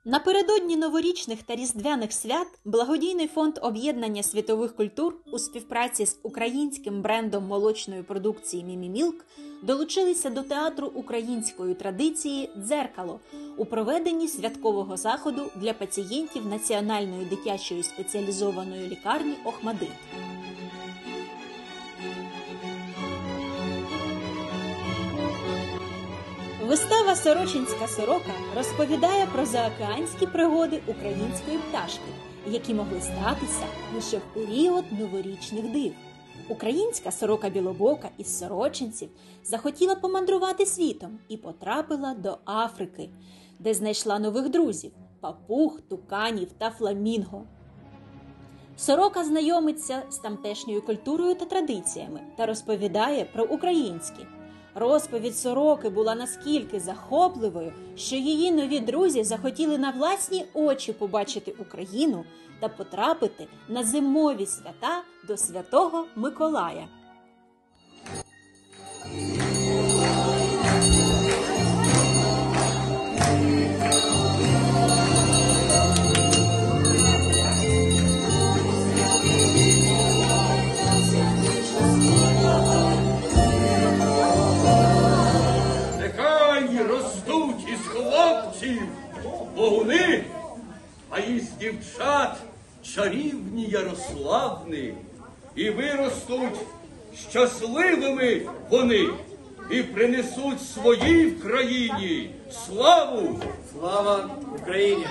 Напередодні новорічних та різдвяних свят благодійний фонд об'єднання світових культур у співпраці з українським брендом молочної продукції «Мімімілк» долучилися до театру української традиції «Дзеркало» у проведенні святкового заходу для пацієнтів Національної дитячої спеціалізованої лікарні «ОХМАТДИТ». Вистава «Сорочинська сорока» розповідає про заокеанські пригоди української пташки, які могли статися лише в період новорічних див. Українська сорока білобока із сорочинців захотіла помандрувати світом і потрапила до Африки, де знайшла нових друзів – папуг, туканів та фламінго. Сорока знайомиться з тамтешньою культурою та традиціями та розповідає про українські. Розповідь сороки була наскільки захопливою, що її нові друзі захотіли на власні очі побачити Україну та потрапити на зимові свята до Святого Миколая. Ростуть із хлопців богуни, а із дівчат чарівні Ярославни. І виростуть щасливими вони, і принесуть своїй країні славу. Слава Україні!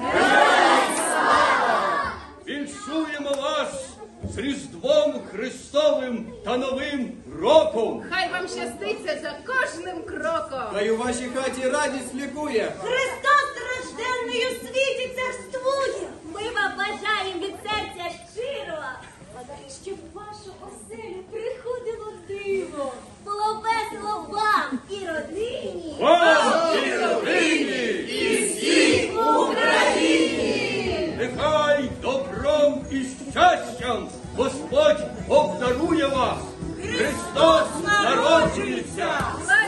Віншуємо вас з Різдвом Христовим та Новим роком! Хай вам щаститься за кожним кроком! Хай у вашій хаті радість лікує! Христос рожденний у світі царствує! Ми вам бажаємо від серця щиро, щоб в вашу оселю приходило диво, було весело вам і родині, Вам і родині! і всій Україні! Нехай добром і щастям Господь обдарує вас! Христос народжується!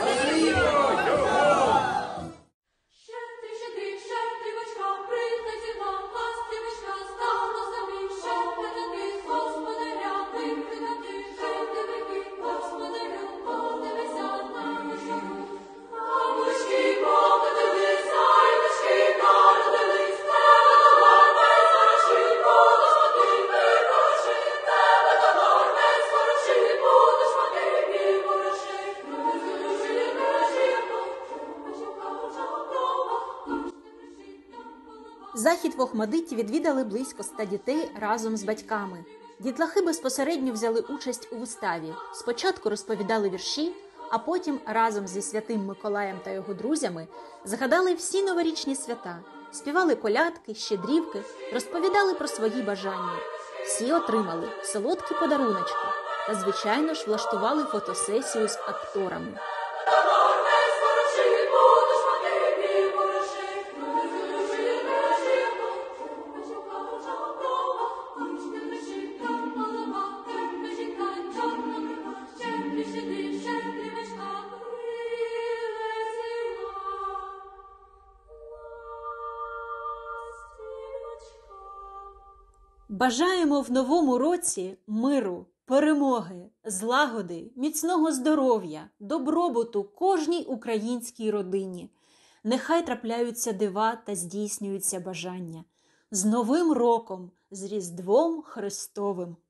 Захід в ОХМАТДИТі відвідали близько 100 дітей разом з батьками. Дітлахи безпосередньо взяли участь у виставі. Спочатку розповідали вірші, а потім разом зі Святим Миколаєм та його друзями згадали всі новорічні свята, співали колядки, щедрівки, розповідали про свої бажання. Всі отримали солодкі подаруночки та, звичайно ж, влаштували фотосесію з акторами. Бажаємо в новому році миру, перемоги, злагоди, міцного здоров'я, добробуту кожній українській родині. Нехай трапляються дива та здійснюються бажання. З Новим роком, з Різдвом Христовим!